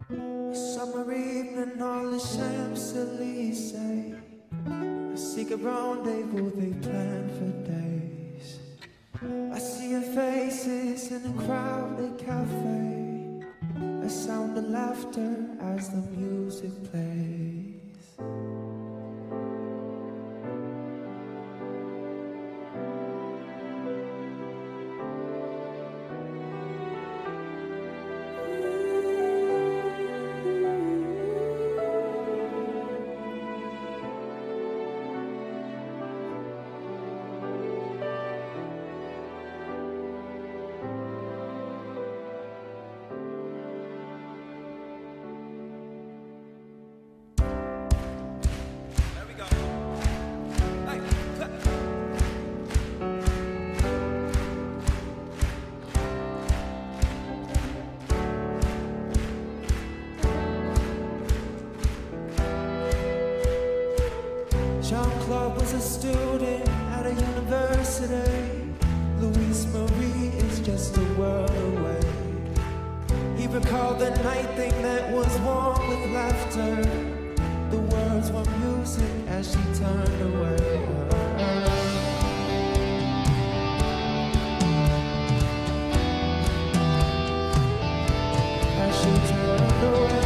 A summer evening, all the Champs-Élysées. A secret rendezvous they planned for days. I see your faces in a crowded cafe. A sound of laughter as the music plays. Jean-Claude was a student at a university. Louise Marie is just a world away. He recalled the night thing that was warm with laughter. The words were music as she turned away. As she turned away.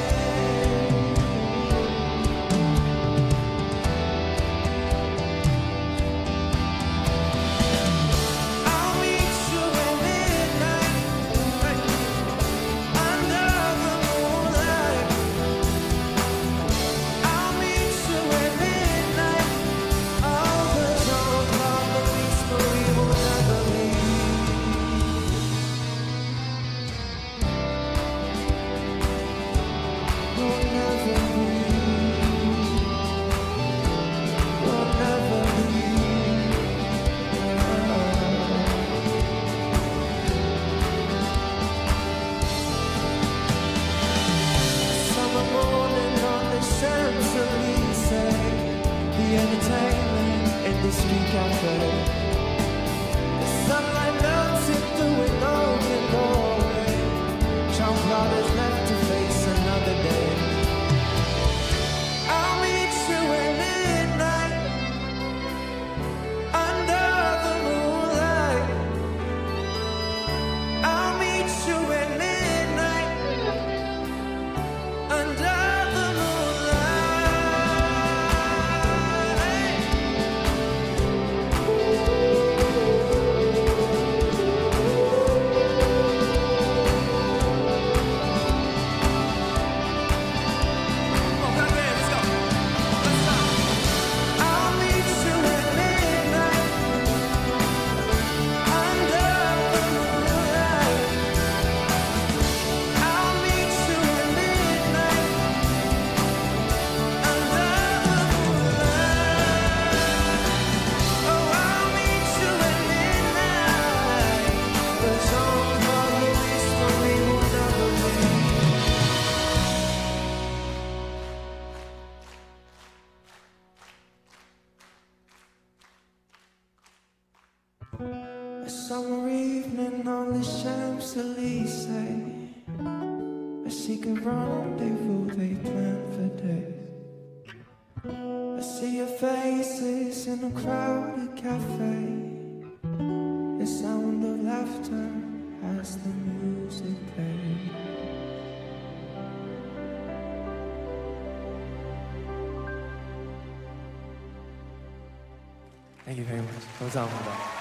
Entertainment in the street cafe. The sunlight melts it through an open doorway. Jean-Claude is left to face another day. I'll meet you at midnight under the moonlight. I'll meet you at midnight under the moonlight. A summer evening on the Champs-Élysées. A secret rendezvous they planned for days. I see your faces in a crowded cafe. The sound of laughter as the music plays. Thank you very much. 감사합니다.